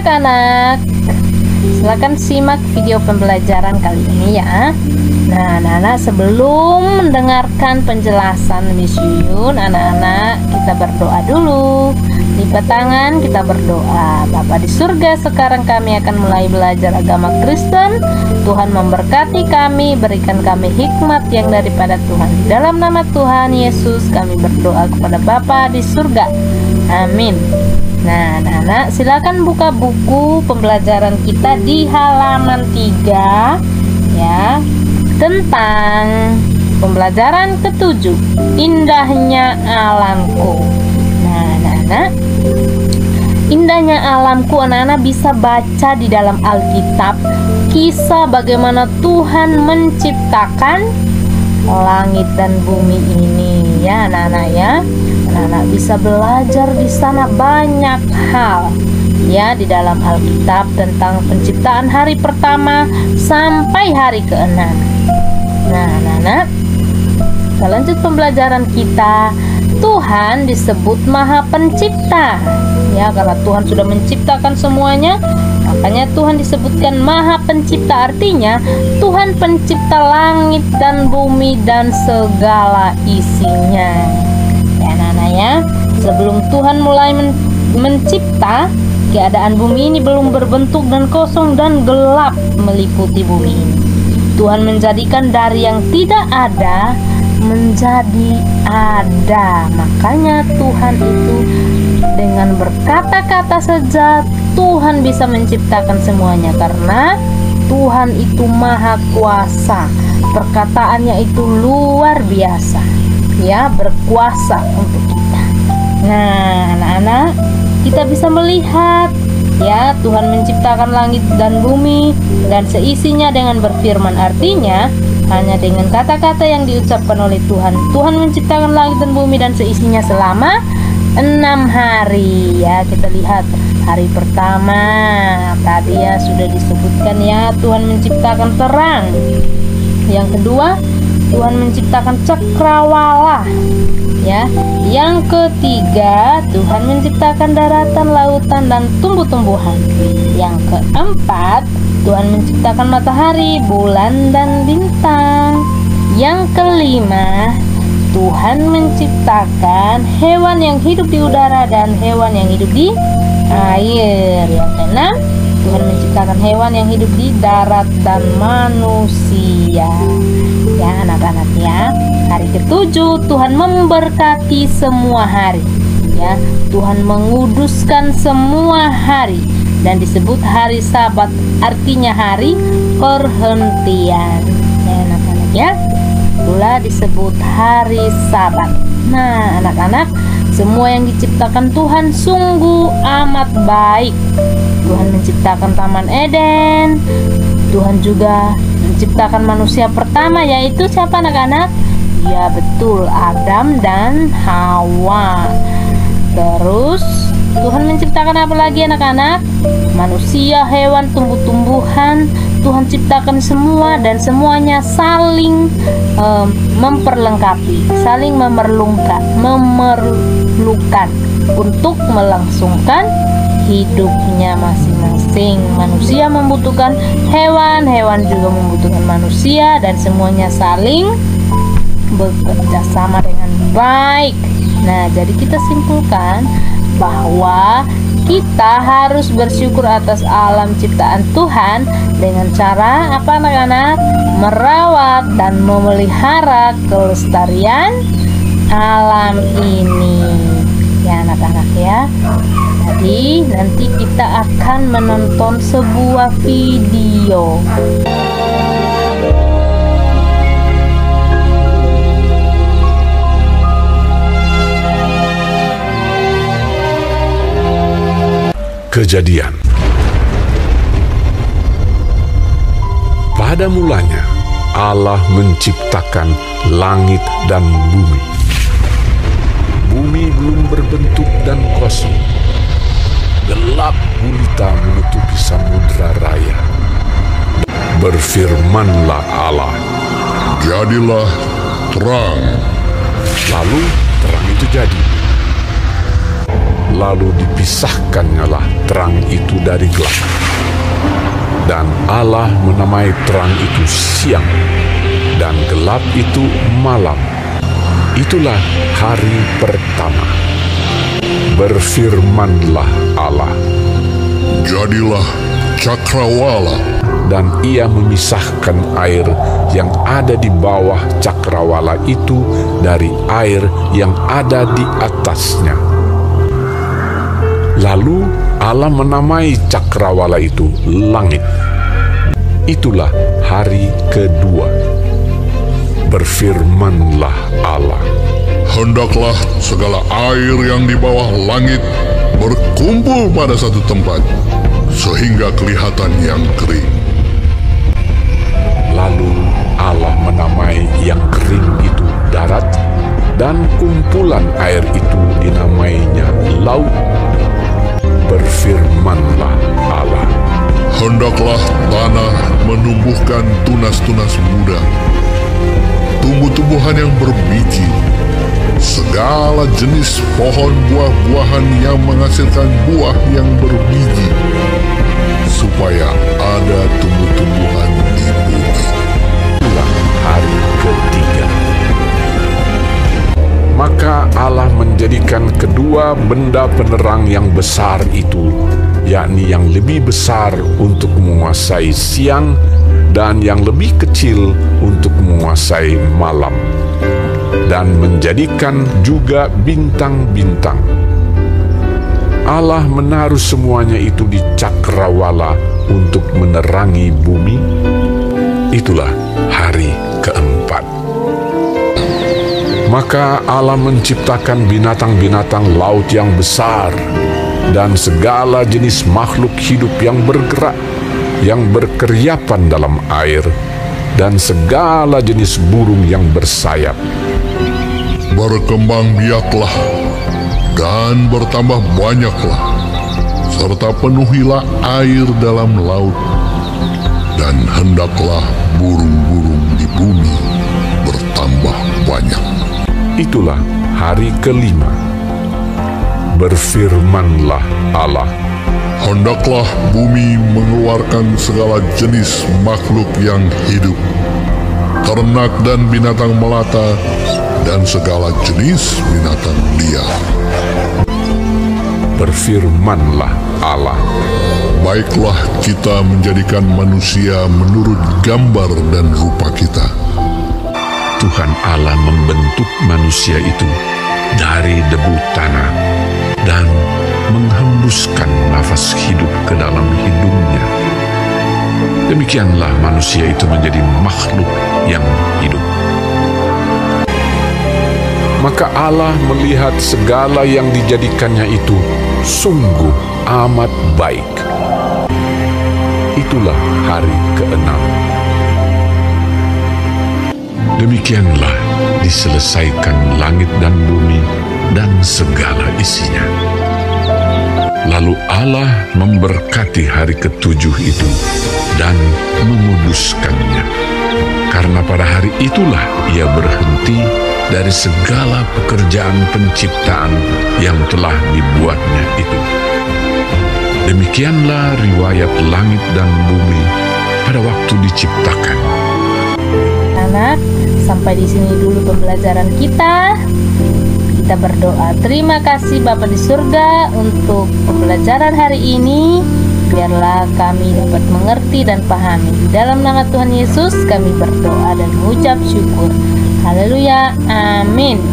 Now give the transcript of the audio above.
anak-anak, silakan simak video pembelajaran kali ini ya. Nah, anak-anak, sebelum mendengarkan penjelasan Miss Yuyun, anak-anak kita berdoa dulu. Lipat tangan, kita berdoa. Bapa di surga, sekarang kami akan mulai belajar agama Kristen. Tuhan memberkati kami, berikan kami hikmat yang daripada Tuhan. Di dalam nama Tuhan Yesus kami berdoa kepada Bapa di surga. Amin. Nah, anak-anak, silakan buka buku pembelajaran kita di halaman 3 ya, tentang pembelajaran ke-7, indahnya alamku. Nah, anak-anak, indahnya alamku, anak-anak bisa baca di dalam Alkitab kisah bagaimana Tuhan menciptakan langit dan bumi ini ya, anak-anak ya. Anak-anak bisa belajar di sana banyak hal ya di dalam Alkitab tentang penciptaan hari pertama sampai hari ke-6. Nah, anak-anak, kita lanjut pembelajaran kita. Tuhan disebut Maha Pencipta ya, karena Tuhan sudah menciptakan semuanya, makanya Tuhan disebutkan Maha Pencipta. Artinya Tuhan pencipta langit dan bumi dan segala isinya ya, anak-anak ya. Sebelum Tuhan mulai mencipta, keadaan bumi ini belum berbentuk dan kosong dan gelap meliputi bumi ini. Tuhan menjadikan dari yang tidak ada menjadi ada. Makanya Tuhan itu dengan berkata-kata saja Tuhan bisa menciptakan semuanya, karena Tuhan itu maha kuasa. Perkataannya itu luar biasa ya, berkuasa untuk kita. Nah, anak-anak, kita bisa melihat ya, Tuhan menciptakan langit dan bumi dan seisinya dengan berfirman. Artinya hanya dengan kata-kata yang diucapkan oleh Tuhan, Tuhan menciptakan langit dan bumi dan seisinya selama 6 hari ya. Kita lihat hari pertama tadi ya, sudah disebutkan ya, Tuhan menciptakan terang. Yang kedua, Tuhan menciptakan cakrawala ya. Yang ketiga, Tuhan menciptakan daratan, lautan, dan tumbuh-tumbuhan. Yang keempat, Tuhan menciptakan matahari, bulan, dan bintang. Yang kelima, Tuhan menciptakan hewan yang hidup di udara dan hewan yang hidup di air. Yang keenam, Tuhan menciptakan hewan yang hidup di darat dan manusia. Ya, anak-anak ya. Hari ke-7, Tuhan memberkati semua hari. Ya, Tuhan menguduskan semua hari dan disebut hari Sabat, artinya hari perhentian. Ya, anak-anak ya. Itulah disebut hari Sabat. Nah, anak-anak, semua yang diciptakan Tuhan sungguh amat baik. Tuhan menciptakan Taman Eden. Tuhan juga menciptakan manusia pertama, yaitu siapa anak-anak? Ya betul, Adam dan Hawa. Terus Tuhan menciptakan apa lagi anak-anak? Manusia, hewan, tumbuh-tumbuhan. Tuhan ciptakan semua dan semuanya saling memperlengkapi, saling memerlukan untuk melangsungkan hidupnya masing-masing. Manusia membutuhkan hewan, hewan juga membutuhkan manusia, dan semuanya saling bekerja sama dengan baik. Nah, jadi kita simpulkan bahwa kita harus bersyukur atas alam ciptaan Tuhan dengan cara apa anak-anak? Merawat dan memelihara kelestarian alam ini. Ya anak-anak ya. Jadi nanti kita akan menonton sebuah video. Kejadian. Pada mulanya Allah menciptakan langit dan bumi. Bumi belum berbentuk dan kosong. Gelap gulita menutupi samudra raya. Berfirmanlah Allah, "Jadilah terang." Lalu terang itu jadi. lalu dipisahkannyalah terang itu dari gelap. Dan Allah menamai terang itu siang, dan gelap itu malam. Itulah hari pertama. Berfirmanlah Allah, Jadilah cakrawala, dan ia memisahkan air yang ada di bawah cakrawala itu dari air yang ada di atasnya. Lalu Allah menamai cakrawala itu langit. Itulah hari kedua. Berfirmanlah Allah, hendaklah segala air yang di bawah langit berkumpul pada satu tempat, sehingga kelihatan yang kering. Lalu Allah menamai yang kering itu darat, dan kumpulan air itu dinamainya laut. Berfirmanlah Allah, Hendaklah tanah menumbuhkan tunas-tunas muda, tumbuh-tumbuhan yang berbiji, segala jenis pohon buah-buahan yang menghasilkan buah yang berbiji, supaya ada tumbuh-tumbuhan di bumi. itulah hari ketiga. Maka Allah menjadikan kedua benda penerang yang besar itu, yakni yang lebih besar untuk menguasai siang dan yang lebih kecil untuk menguasai malam, dan menjadikan juga bintang-bintang. Allah menaruh semuanya itu di cakrawala untuk menerangi bumi. Itulah hari keempat. Maka Allah menciptakan binatang-binatang laut yang besar dan segala jenis makhluk hidup yang bergerak, yang berkeriapan dalam air, dan segala jenis burung yang bersayap. Berkembang biaklah dan bertambah banyaklah, serta penuhilah air dalam laut, dan hendaklah burung-burung di bumi bertambah banyak. Itulah hari kelima. Berfirmanlah Allah, Hendaklah bumi mengeluarkan segala jenis makhluk yang hidup, ternak dan binatang melata, dan segala jenis binatang liar. berfirmanlah Allah, Baiklah kita menjadikan manusia menurut gambar dan rupa kita. Tuhan Allah membentuk manusia itu dari debu tanah dan menghembuskan nafas hidup ke dalam hidungnya. Demikianlah manusia itu menjadi makhluk yang hidup. Maka Allah melihat segala yang dijadikannya itu sungguh amat baik. Itulah hari keenam. Demikianlah diselesaikan langit dan bumi dan segala isinya. Lalu Allah memberkati hari ketujuh itu dan menguduskannya, karena pada hari itulah ia berhenti dari segala pekerjaan penciptaan yang telah dibuatnya itu. Demikianlah riwayat langit dan bumi pada waktu diciptakan. Anak, sampai di sini dulu pembelajaran kita. Kita berdoa, terima kasih Bapa di surga untuk pembelajaran hari ini. Biarlah kami dapat mengerti dan pahami. Di dalam nama Tuhan Yesus kami berdoa dan mengucap syukur. Haleluya, amin.